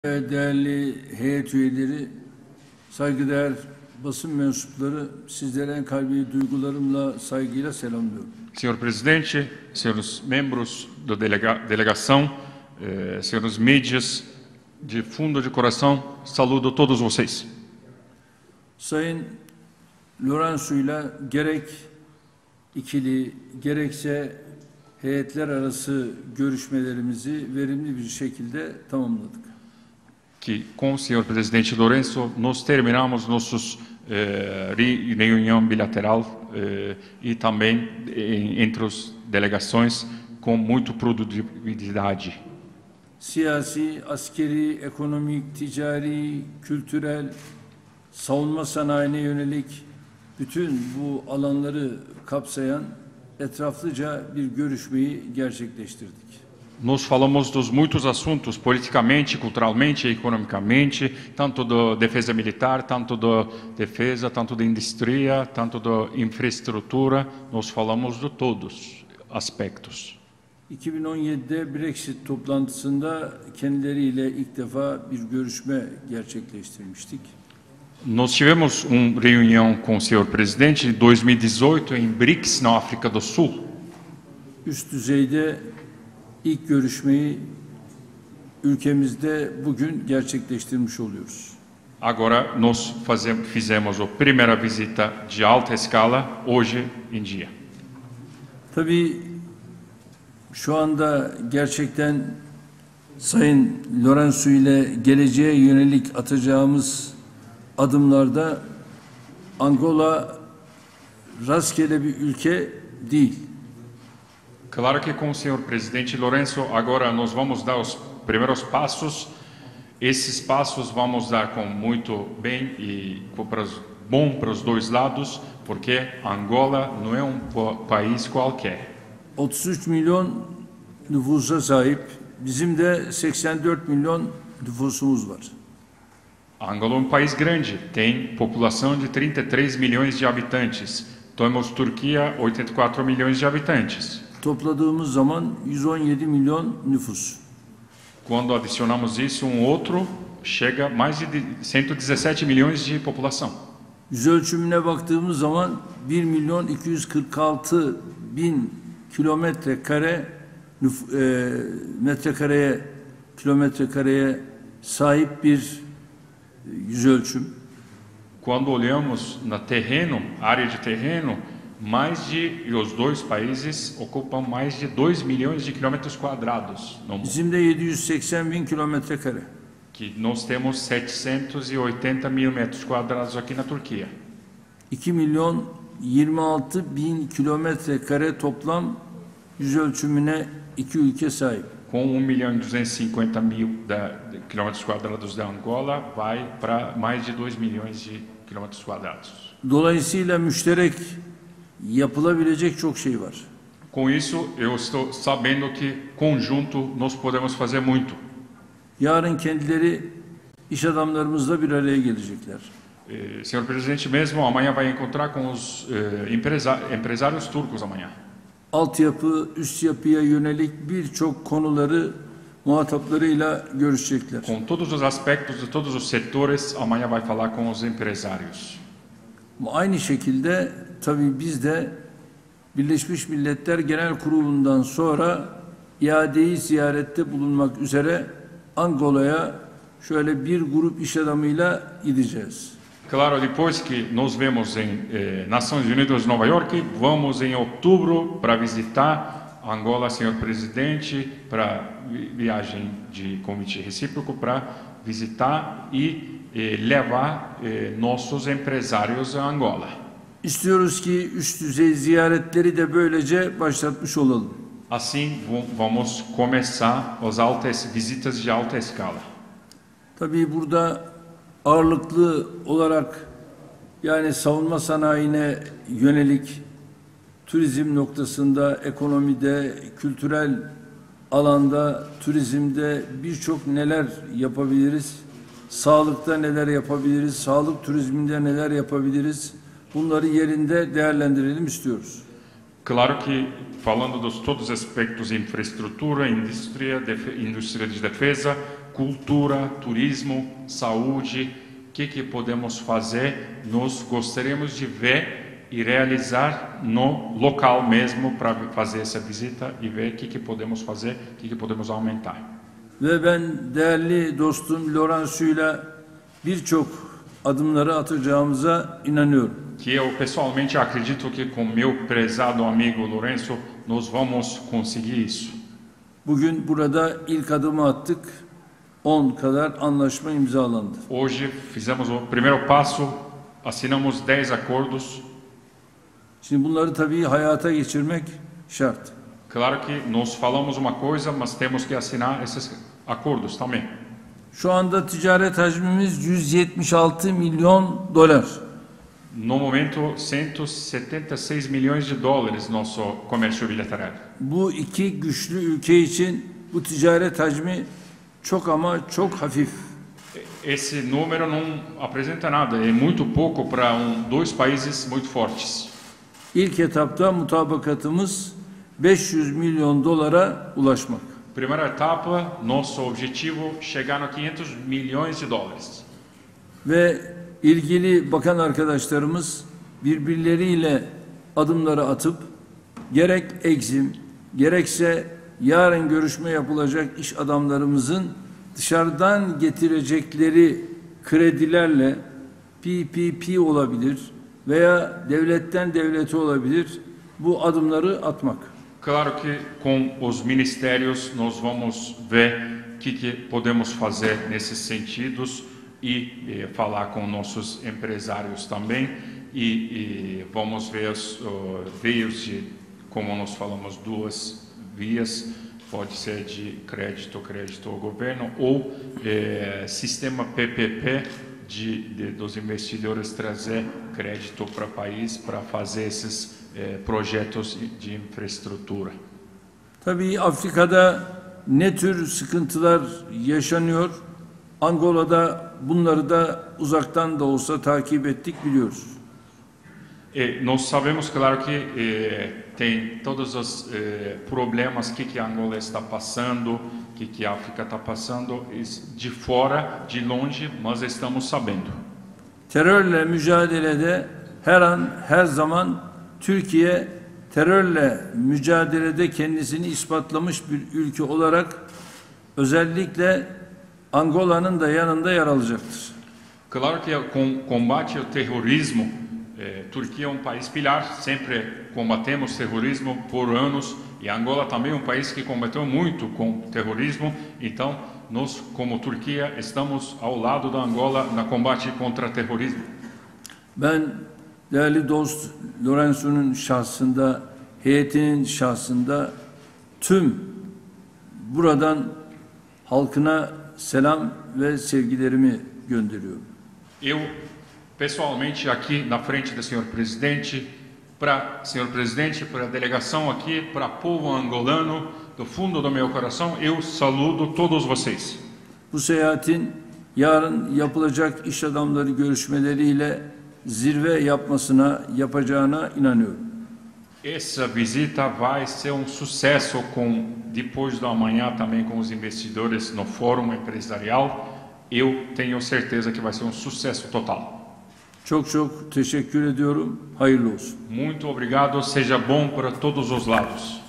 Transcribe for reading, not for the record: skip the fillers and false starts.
Değerli heyet üyeleri, saygıdeğer basın mensupları, sizlere en kalbi duygularımla, saygıyla selamlıyorum. Senhor Presidente, senhores membros da delegação, senhores mídias, de fundo de coração, saludo todos vocês. Sayın Lourenço'yla gerek ikili, gerekse heyetler arası görüşmelerimizi verimli bir şekilde tamamladık. Que com o senhor Presidente Lourenço nós terminamos nossos reunião bilateral e também entre as delegações com muito produtividade. Siyasi, askeri, ekonomik, ticari, kültürel, savunma sanayine yönelik bütün bu alanları kapsayan etraflıca bir görüşmeyi gerçekleştirdik. Nós falamos dos muitos assuntos, politicamente, culturalmente, economicamente, tanto da defesa militar, tanto da defesa, tanto da indústria, tanto da infraestrutura. Nós falamos de todos aspectos. 2017'de Brexit toplantısında kendileriyle ilk defa bir görüşme gerçekleştirmiştik. Nós tivemos reunião com o senhor presidente em 2018 em BRICS, na África do Sul. Üst düzeyde İlk görüşmeyi ülkemizde bugün gerçekleştirmiş oluyoruz. Agora nós fizemos a primeira visita de alta escala hoje em dia. Tabii şu anda gerçekten Sayın Lourenço ile geleceğe yönelik atacağımız adımlarda Angola rastgele bir ülke değil. Claro que com o senhor presidente Lourenço, agora nós vamos dar os primeiros passos. Esses passos vamos dar com muito bem e bom para os dois lados, porque Angola não é país qualquer. 33 milyon nüfusa sahip, bizim de 84 milyon nüfusumuz var. Angola é país grande, tem população de 33 milhões de habitantes. Temos Turquia, 84 milhões de habitantes. Topladığımız zaman 117 milyon nüfus. Quando adicionamos isso outro, chega mais de 117 milhões de população. Yüz ölçümüne baktığımız zaman 1 milyon 246 bin kilometrekareye sahip bir yüz ölçüm. Quando olhamos na terreno, área de terreno, os dois países ocupam mais de 2 milhões de quilômetros quadrados no mundo. Bizim de 780 bin kilometre kare. Que nós temos 780 mil metros quadrados aqui na Turquia. 2 milyon 26 bin kilometre kare toplam yüz ölçümüne iki ülke sahip. Com 1 milhão e 250 mil quilômetros quadrados da Angola, vai para mais de 2 milhões de quilômetros quadrados. Dolayısıyla müşterek yapılabilecek çok şey var. Com isso, eu estou sabendo que conjunto nós podemos fazer muito. Yarın kendileri iş adamlarımızla bir araya gelecekler. Senhor Presidente, mesmo amanhã vai encontrar com os empresários turcos amanhã. Altyapı, üst yapıya yönelik birçok konuları muhataplarıyla görüşecekler. Com todos os aspectos de todos os setores, amanhã vai falar com os empresários. Aynı şekilde tabii biz de Birleşmiş Milletler Genel Kurulu'ndan sonra iadeyi ziyarette bulunmak üzere Angola'ya şöyle bir grup iş adamıyla gideceğiz. Claro, depois que nos vemos em Nações Unidas, Nova York, vamos em outubro para visitar Angola, senhor presidente, para viagem de convite recíproco para visitar e levar nossos empresários a Angola. İstiyoruz ki üst düzey ziyaretleri de böylece başlatmış olalım. Assim vamos começar as visitas de alta escala. Tabii burada ağırlıklı olarak yani savunma sanayine yönelik turizm noktasında, ekonomide, kültürel alanda, turizmde birçok neler yapabiliriz? Sağlıkta neler yapabiliriz? Sağlık turizminde neler yapabiliriz? Bunları yerinde değerlendirelim istiyoruz. Claro que, falando dos todos os aspectos de infraestrutura, indústria de defesa, cultura, turismo, saúde, o que podemos fazer, nós gostaríamos de ver e realizar no local mesmo para fazer essa visita e ver o que podemos fazer, o que podemos aumentar. Ve ben değerli dostum Lourenço'yla birçok adımları atacağımıza inanıyorum. Que eu pessoalmente acredito que com meu prezado amigo Lourenço nós vamos conseguir isso. Bugün burada ilk adımı attık. 10 kadar anlaşma imzalandı. Hoje fizemos o primeiro passo, assinamos 10 acordos. Şimdi bunları tabii hayata geçirmek şart. Claro que nós falamos uma coisa, mas temos que assinar esses acordos também. Şu anda ticaret hacmimiz 176 milyon dolar. No momento, 176 milhões de dólares nosso comércio bilateral. Bu iki güçlü ülke için bu ticaret hacmi çok ama çok hafif. Esse número não apresenta nada, é muito pouco para dois países muito fortes. İlk etapta mutabakatımız 500 milyon dolara ulaşmak. Primeira etapa, nosso objetivo chegar a 500 milhões de dólares. Ve ilgili bakan arkadaşlarımız birbirleriyle adımları atıp gerek Exim gerekse yarın görüşme yapılacak iş adamlarımızın dışarıdan getirecekleri kredilerle PPP olabilir veya devletten devlete olabilir bu adımları atmak. Claro que com os ministérios nós vamos ver o que podemos fazer nesses sentidos e falar com nossos empresários também e vamos ver os veios de, como nós falamos, duas vias, pode ser de crédito ao governo ou sistema PPP dos investidores trazer crédito para o país para fazer esses projetos de infraestrutura. Tabii Afrika'da ne tür sıkıntılar yaşanıyor? Angola'da bunları da uzaktan da olsa takip ettik, biliyoruz. Nós sabemos, claro que tem todos os problemas que Angola está passando, que a África está passando, de fora, de longe, mas estamos sabendo. Terörle mücadelede her an, her zaman Türkiye terörle mücadelede kendisini ispatlamış bir ülke olarak özellikle Angola'nın da yanında yer alacaktır. Claro que com combate ao terrorismo, Turquia é país pilar, sempre combatemos terrorismo por anos e Angola também país que combateu muito com terrorismo, então nós como Turquia estamos ao lado da Angola na combate contra terrorismo. Ben değerli dost Lourenço'nun şahsında, heyetinin şahsında tüm buradan halkına selam ve sevgilerimi gönderiyorum. Eu, pessoalmente, aqui na frente do senhor presidente, para a delegação aqui, para o povo angolano, do fundo do meu coração, eu saludo todos vocês. Bu seyahatin yarın yapılacak iş adamları görüşmeleriyle zirve yapacağına inanıyorum. Essa visita vai ser sucesso depois do amanhã também com os investidores no Fórum Empresarial. Eu tenho certeza que vai ser sucesso total. Çok çok teşekkür ediyorum. Hayırlı olsun. Muito obrigado, seja bom para todos os lados.